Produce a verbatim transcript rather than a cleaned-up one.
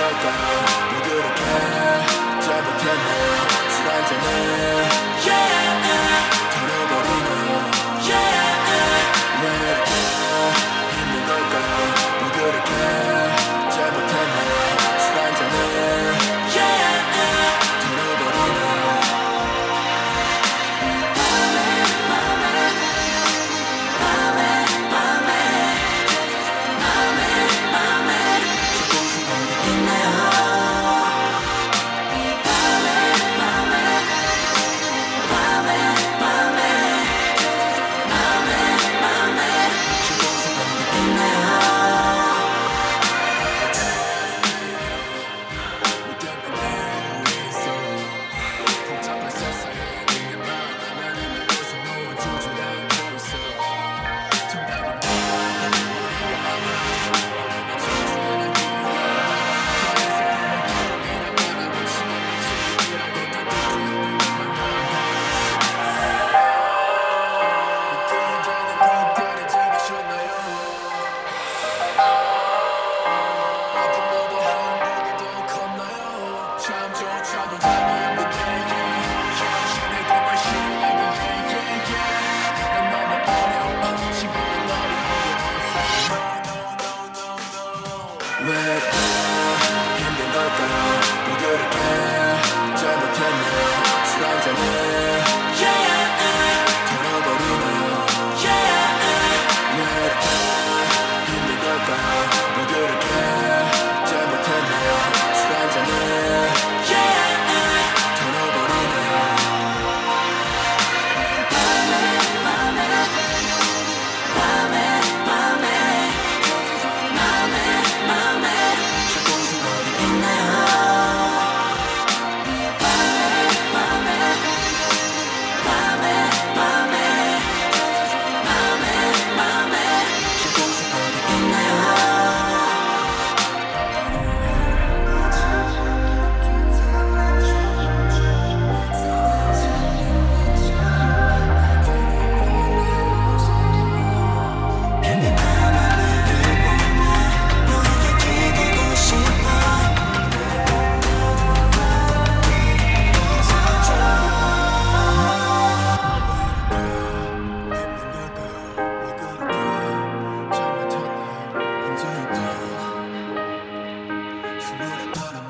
걸까요? 왜 그렇게 잘못했나요? 술 한잔에 털어버리나요? 왜 이렇게 힘든 걸까요? 왜 그렇게 잘못했나요? 술 한잔에 털어버리나요? 왜 이렇게 힘든 걸까요? 왜 그렇게 잘못했나요? 술 한잔에 털어버리나요? 왜 이렇게 힘든 걸까요? 왜 그렇게 잘못했나요? 술 한잔에 털어버리나요? But